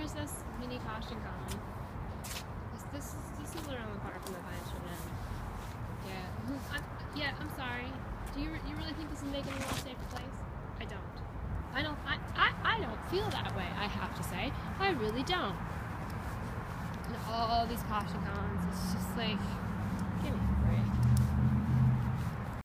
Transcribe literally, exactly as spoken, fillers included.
here's this mini caution cone. This, this is this is literally apart from the mansion, and yeah, I'm, yeah. I'm sorry. Do you you really think this is making the world a safer place? I don't. I don't. I, I I don't feel that way. I have to say, I really don't. And all these caution cones. It's just like, give me a break.